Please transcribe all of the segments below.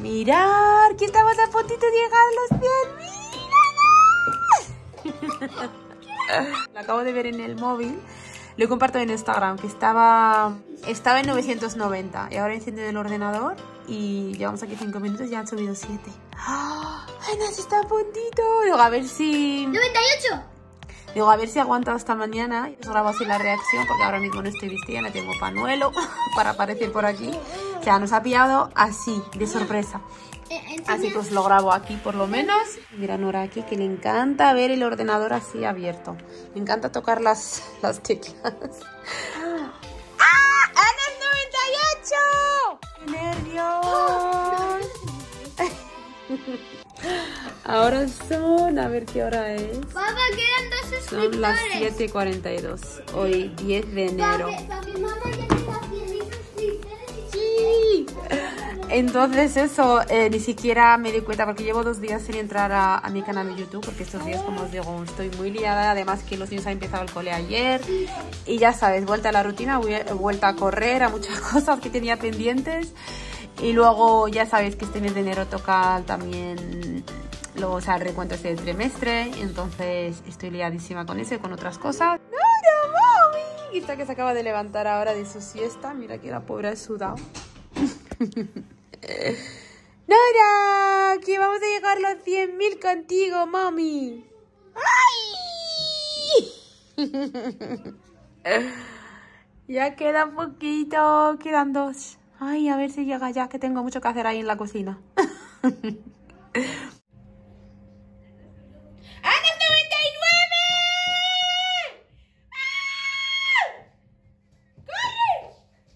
Mirad, que estamos a puntito de llegar a los 100.000. Lo acabo de ver en el móvil. Lo he compartido en Instagram, que estaba en 990. Y ahora enciendo el ordenador y llevamos aquí 5 minutos y ya han subido 7. ¡Oh! ¡Ana, se está a puntito! Digo, a ver si... ¡98! Digo, a ver si aguanto hasta mañana. Y os grabo así la reacción, porque ahora mismo no estoy vestida, no tengo panuelo para aparecer por aquí. O sea, nos ha pillado así, de sorpresa. Así que os lo grabo aquí por lo menos. Mira Nora aquí, que le encanta ver el ordenador así abierto. Le encanta tocar las teclas. ¡Ah! ¡Ana es 98! ¡Qué nervios! Ahora son... A ver qué hora es. Papá, quedan 2 suscriptores. Son las 7:42. Hoy, 10 de enero. Papi, mamá ya está 100.000 suscriptores. Sí. Entonces eso, ni siquiera me di cuenta porque llevo 2 días sin entrar a mi canal de YouTube, porque estos días, como os digo, estoy muy liada. Además que los niños han empezado el cole ayer y ya sabes, vuelta a la rutina, vuelta a correr, a muchas cosas que tenía pendientes. Y luego ya sabéis que este mes de enero toca también el recuento del trimestre. Entonces estoy liadísima con eso y con otras cosas. ¡No, mami! Esta que se acaba de levantar ahora de su siesta. Mira que la pobre ha sudado. Nora, que vamos a llegar a los 100.000 contigo, mami. ¡Ay! Ya queda poquito, quedan 2. Ay, a ver si llega ya, que tengo mucho que hacer ahí en la cocina. ¡Ana es 99! ¡Ah! ¡Corre!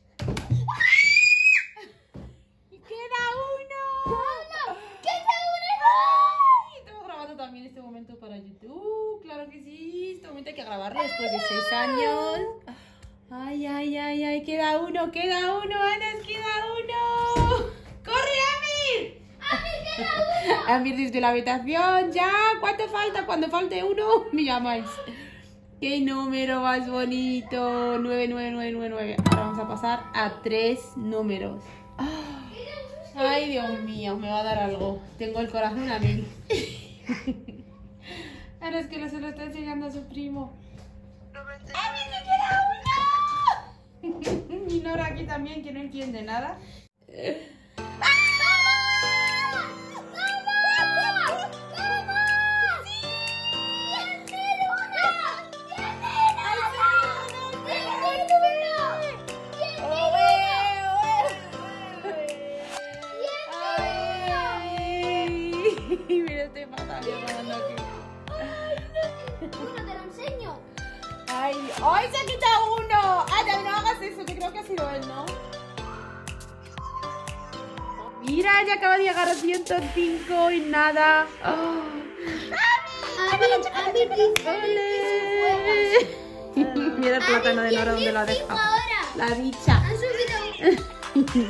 ¡Queda uno! ¡Queda ¡Ay! Estamos grabando también este momento para YouTube. Claro que sí. Este momento hay que grabarlo después de 6 años. Ay, ay, ay, ay. Queda uno, Ana, queda uno. ¡Corre, Amir! ¡Amir, queda uno! Amir desde la habitación. Ya, ¿cuánto falta? Cuando falte uno, me llamáis. ¡Qué número más bonito! 99999. Ahora vamos a pasar a 3 números. Ay, Dios mío, me va a dar algo. Tengo el corazón a 1000. Ahora es que se lo está enseñando a su primo. ¡Ay, me queda uno! Y Nora aquí también, que no entiende nada. Mira este pataleo tomando aquí. Uno, te lo enseño. Ay, ¡ay, se ha quitado uno! ¡Ay, no hagas eso! Que creo que ha sido él, ¿no? Mira, ya acaba de llegar a 105 y nada. Oh. Mira el plátano de Nora donde lo ha dejado. La bicha. Han subido.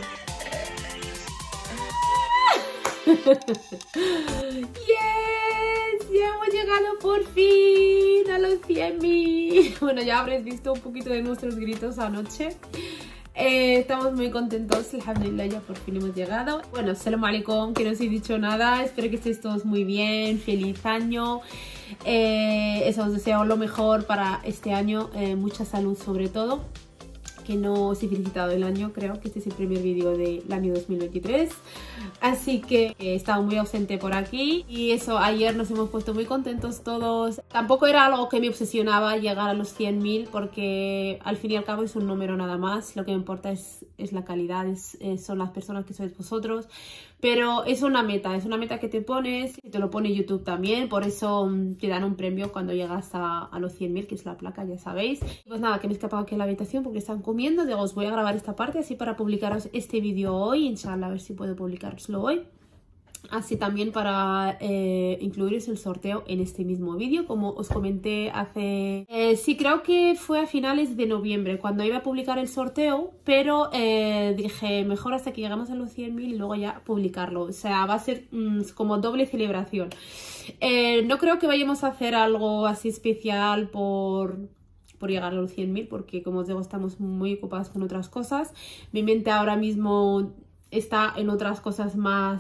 ¡Yes! Ya hemos llegado por fin a los 100.000. Bueno, ya habréis visto un poquito de nuestros gritos anoche. Estamos muy contentos, alhamdulillah, ya por fin hemos llegado. Bueno, salam alaikum, que no os he dicho nada. Espero que estéis todos muy bien, feliz año. Eso, os deseo lo mejor para este año, mucha salud sobre todo. Que no os he felicitado el año, creo que este es el primer vídeo del año 2023. Así que he estado muy ausente por aquí. Y eso, ayer nos hemos puesto muy contentos todos. Tampoco era algo que me obsesionaba llegar a los 100.000, porque al fin y al cabo es un número nada más. Lo que me importa es la calidad, son las personas que sois vosotros. Pero es una meta que te pones, y te lo pone YouTube también. Por eso te dan un premio cuando llegas a los 100.000, que es la placa, ya sabéis. Pues nada, que me he escapado aquí en la habitación porque están comiendo. Digo, os voy a grabar esta parte así para publicaros este vídeo hoy. Inshallah, a ver si puedo publicaroslo hoy. Así también para incluiros el sorteo en este mismo vídeo, como os comenté hace... sí, creo que fue a finales de noviembre cuando iba a publicar el sorteo, pero dije mejor hasta que llegamos a los 100.000 y luego ya publicarlo. O sea, va a ser como doble celebración. No creo que vayamos a hacer algo así especial por llegar a los 100.000, porque como os digo, estamos muy ocupados con otras cosas. Mi mente ahora mismo está en otras cosas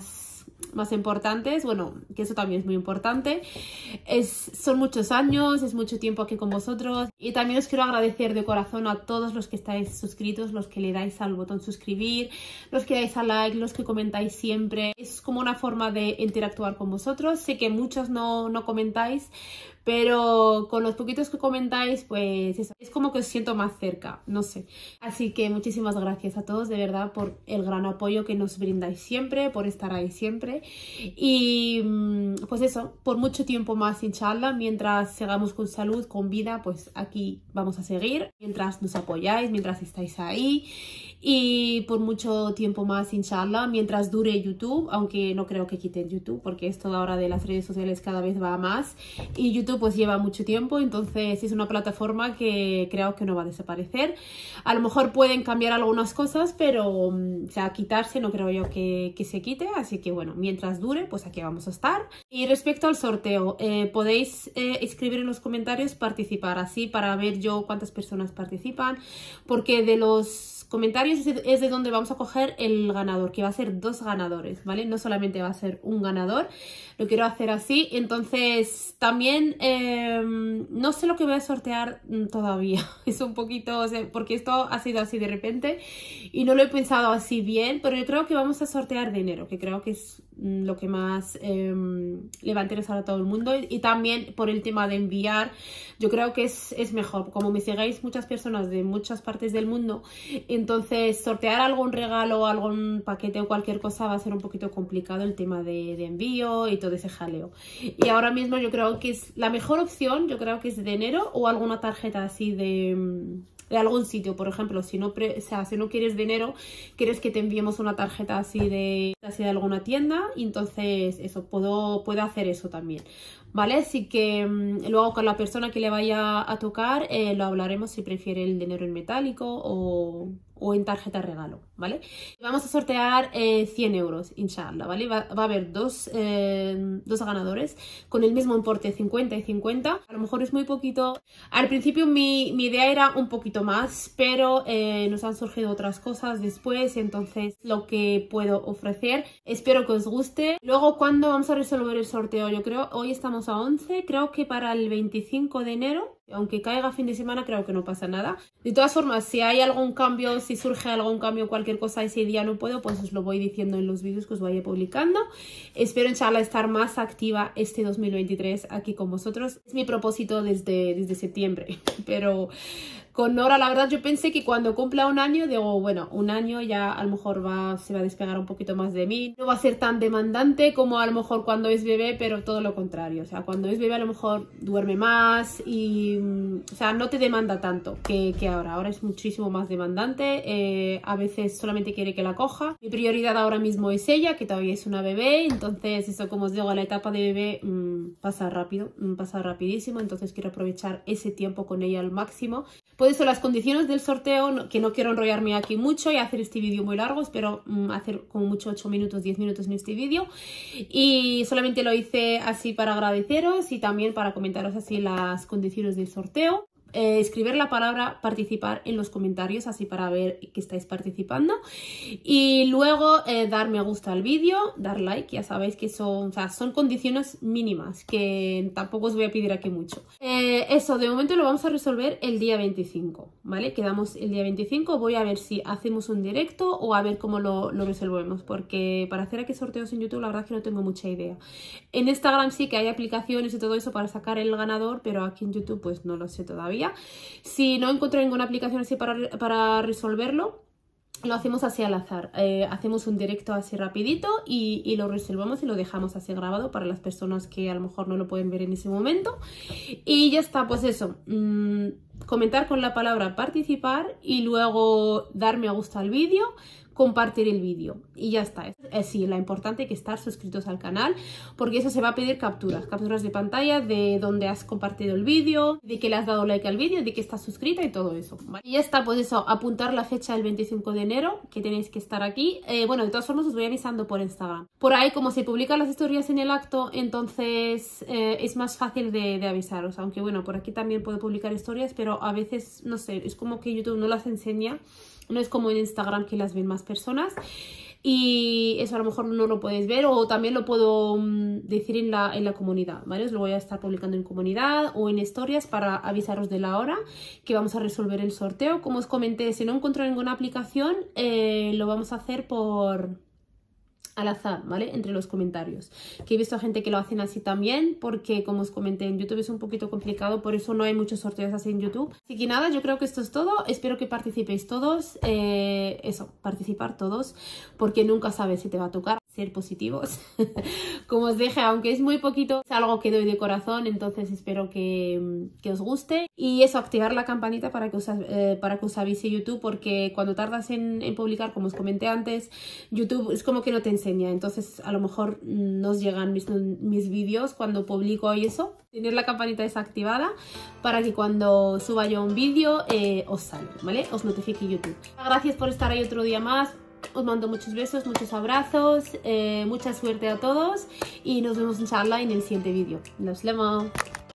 más importantes, bueno, que eso también es muy importante. Son muchos años, es mucho tiempo aquí con vosotros, y también os quiero agradecer de corazón a todos los que estáis suscritos, los que le dais al botón suscribir, los que dais al like, los que comentáis siempre. Es como una forma de interactuar con vosotros. Sé que muchos no comentáis, pero con los poquitos que comentáis, pues es como que os siento más cerca, no sé. Así que muchísimas gracias a todos, de verdad, por el gran apoyo que nos brindáis siempre, por estar ahí siempre. Y pues eso, por mucho tiempo más, inshallah, mientras sigamos con salud, con vida, pues aquí vamos a seguir, mientras nos apoyáis, mientras estáis ahí. Y por mucho tiempo más, inshallah, mientras dure YouTube, aunque no creo que quiten YouTube, porque esto ahora de las redes sociales cada vez va a más, y YouTube pues lleva mucho tiempo, entonces es una plataforma que creo que no va a desaparecer. A lo mejor pueden cambiar algunas cosas, pero o sea, quitarse no creo yo que se quite, así que bueno, mientras dure, pues aquí vamos a estar. Y respecto al sorteo, podéis escribir en los comentarios participar, así para ver yo cuántas personas participan, porque de los comentarios es de donde vamos a coger el ganador, que va a ser 2 ganadores, ¿vale? No solamente va a ser un ganador, lo quiero hacer así. Entonces también no sé lo que voy a sortear todavía, es un poquito, o sea, porque esto ha sido así de repente y no lo he pensado así bien, pero yo creo que vamos a sortear dinero, que creo que es lo que más le va a interesar a todo el mundo, y también por el tema de enviar, yo creo que es mejor, como me sigáis muchas personas de muchas partes del mundo, entonces sortear algún regalo, algún paquete o cualquier cosa va a ser un poquito complicado el tema de envío y todo ese jaleo. Y ahora mismo yo creo que es la mejor opción, yo creo que es de enero o alguna tarjeta así de algún sitio, por ejemplo, si no quieres dinero, quieres que te enviemos una tarjeta así de alguna tienda, y entonces eso, puedo hacer eso también, ¿vale? Así que luego con la persona que le vaya a tocar lo hablaremos si prefiere el dinero en metálico o en tarjeta regalo, ¿vale? Vamos a sortear 100 euros, inshallah, ¿vale? Va a haber dos ganadores con el mismo importe, 50 y 50. A lo mejor es muy poquito. Al principio mi idea era un poquito más, pero nos han surgido otras cosas después, entonces lo que puedo ofrecer. Espero que os guste. Luego, ¿cuándo vamos a resolver el sorteo? Yo creo, hoy estamos a 11, creo que para el 25 de enero. Aunque caiga fin de semana, creo que no pasa nada. De todas formas, si hay algún cambio, si surge algún cambio, cualquier cosa, ese día no puedo, pues os lo voy diciendo en los vídeos que os vaya publicando. Espero, inshallah, estar más activa este 2023 aquí con vosotros. Es mi propósito desde septiembre, pero con Nora, la verdad, yo pensé que cuando cumpla un año, digo, bueno, un año ya a lo mejor se va a despegar un poquito más de mí. No va a ser tan demandante como a lo mejor cuando es bebé, pero todo lo contrario. O sea, cuando es bebé a lo mejor duerme más y, o sea, no te demanda tanto que ahora. Ahora es muchísimo más demandante. A veces solamente quiere que la coja. Mi prioridad ahora mismo es ella, que todavía es una bebé. Entonces, eso, como os digo, la etapa de bebé pasa rápido, pasa rapidísimo. Entonces, quiero aprovechar ese tiempo con ella al máximo. Por eso las condiciones del sorteo, que no quiero enrollarme aquí mucho y hacer este vídeo muy largo, espero hacer como mucho 8 minutos, 10 minutos en este vídeo, y solamente lo hice así para agradeceros y también para comentaros así las condiciones del sorteo. Escribir la palabra participar en los comentarios, así para ver que estáis participando, y luego dar me gusta al vídeo, dar like. Ya sabéis que son condiciones mínimas que tampoco os voy a pedir aquí mucho. Eso de momento lo vamos a resolver el día 25, ¿vale? Quedamos el día 25, voy a ver si hacemos un directo o a ver cómo lo resolvemos, porque para hacer aquí sorteos en YouTube la verdad es que no tengo mucha idea. En Instagram sí que hay aplicaciones y todo eso para sacar el ganador, pero aquí en YouTube pues no lo sé todavía. Si no encuentro ninguna aplicación así para resolverlo, lo hacemos así al azar. Hacemos un directo así rapidito y lo resolvemos y lo dejamos así grabado para las personas que a lo mejor no lo pueden ver en ese momento. Y ya está, pues eso. Comentar con la palabra participar y luego dar me gusta al vídeo, compartir el vídeo y ya está. Sí, lo importante que estar suscritos al canal, porque eso se va a pedir capturas de pantalla de donde has compartido el vídeo, de que le has dado like al vídeo, de que estás suscrita y todo eso, ¿vale? Y ya está, pues eso, apuntar la fecha del 25 de enero, que tenéis que estar aquí. Bueno, de todas formas os voy avisando por Instagram. Por ahí, como se publican las historias en el acto, entonces es más fácil de avisaros, aunque bueno, por aquí también puedo publicar historias, pero a veces, no sé, es como que YouTube no las enseña. No es como en Instagram que las ven más personas. y eso a lo mejor no lo puedes ver, o también lo puedo decir en la comunidad, ¿vale? Os lo voy a estar publicando en comunidad o en historias para avisaros de la hora que vamos a resolver el sorteo. Como os comenté, si no encuentro ninguna aplicación, lo vamos a hacer al azar, ¿vale? Entre los comentarios. Que he visto a gente que lo hacen así también, porque como os comenté, en YouTube es un poquito complicado, por eso no hay muchos sorteos así en YouTube. Así que nada, yo creo que esto es todo. Espero que participéis todos. Participar todos, porque nunca sabes si te va a tocar. Ser positivos. Como os dije, aunque es muy poquito, es algo que doy de corazón, entonces espero que os guste. Y eso, activar la campanita para que os avise YouTube, porque cuando tardas en publicar, como os comenté antes, YouTube es como que no te enseña, entonces a lo mejor no os llegan mis vídeos cuando publico y eso. Tener la campanita desactivada para que cuando suba yo un vídeo os salga, ¿vale? Os notifique YouTube. Gracias por estar ahí otro día más. Os mando muchos besos, muchos abrazos, mucha suerte a todos y nos vemos inshallah en el siguiente vídeo. Nos vemos.